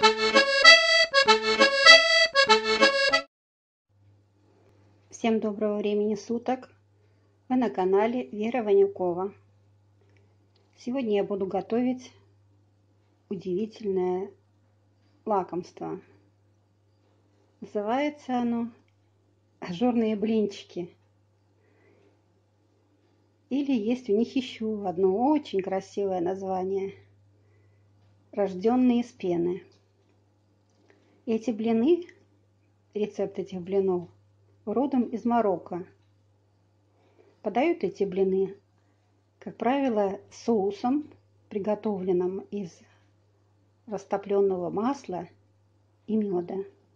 Всем доброго времени суток! Вы на канале Вера Ванюкова. Сегодня я буду готовить удивительное лакомство. Называется оно ажурные блинчики. Или есть у них еще одно очень красивое название – рожденные из пены. Эти блины, рецепт этих блинов, родом из Марокко. Подают эти блины, как правило, соусом, приготовленным из растопленного масла и меда.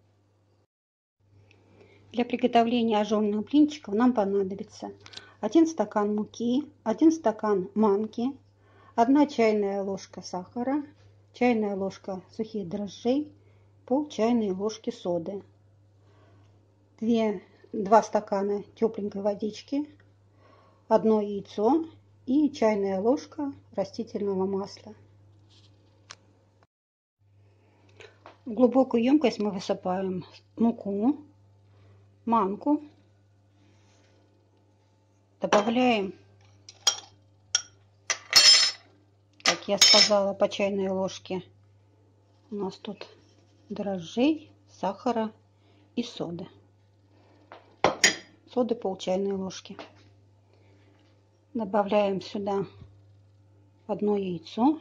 Для приготовления ажурных блинчиков нам понадобится 1 стакан муки, 1 стакан манки, 1 чайная ложка сахара, чайная ложка сухих дрожжей, пол чайной ложки соды, 2 стакана тепленькой водички, 1 яйцо и чайная ложка растительного масла. В глубокую емкость мы высыпаем муку, манку, добавляем, как я сказала, по чайной ложке. У нас тут дрожжей, сахара и соды. Соды пол чайной ложки. Добавляем сюда 1 яйцо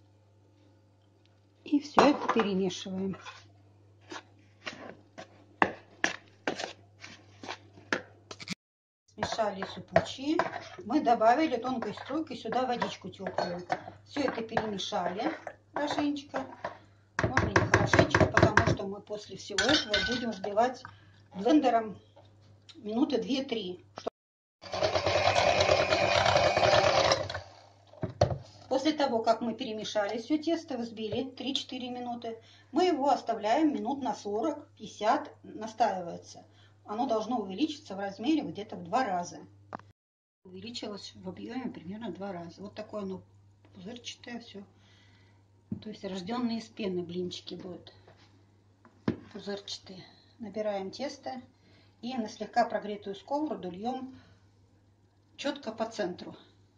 и все это перемешиваем. Смешали супучие. Мы добавили тонкой струйкой сюда водичку теплую. Все это перемешали хорошенечко. Можно не хорошенечко, потому что мы после всего этого будем взбивать блендером минуты 2-3. После того, как мы перемешали все тесто, взбили 3-4 минуты, мы его оставляем минут на 40-50, настаивается. Оно должно увеличиться в размере где-то в 2 раза. Увеличилось в объеме примерно 2 раза. Вот такое оно пузырчатое все. То есть рожденные из пены блинчики будут пузырчатые. Набираем тесто и на слегка прогретую сковороду льем четко по центру.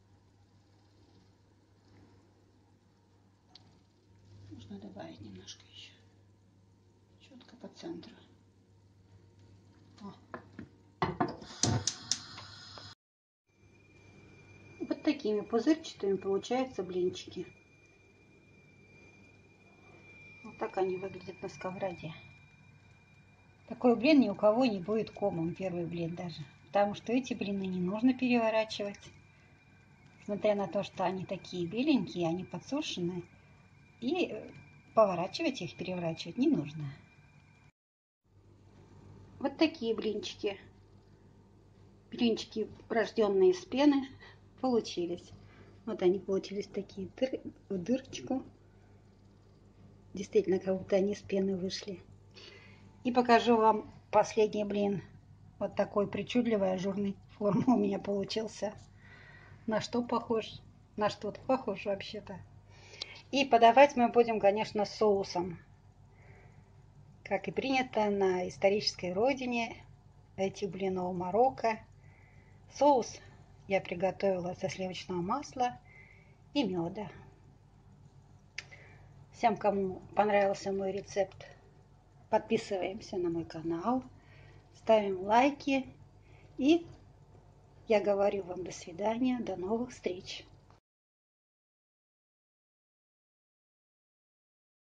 Можно добавить немножко еще. Четко по центру. Вот такими пузырчатыми получаются блинчики. Вот так они выглядят на сковороде. Такой блин ни у кого не будет комом, первый блин даже. Потому что эти блины не нужно переворачивать. Несмотря на то, что они такие беленькие, они подсушенные. И поворачивать их, переворачивать не нужно. Вот такие блинчики. Блинчики, рожденные из пены, получились. Вот они получились такие в дырочку. Действительно, как будто они из пены вышли. И покажу вам последний блин. Вот такой причудливой ажурной формы у меня получился. На что похож? На что-то похож вообще-то. И подавать мы будем, конечно, соусом. Как и принято на исторической родине этих блинов Марокко. Соус я приготовила со сливочного масла и меда. Всем, кому понравился мой рецепт, подписываемся на мой канал, ставим лайки и я говорю вам до свидания, до новых встреч.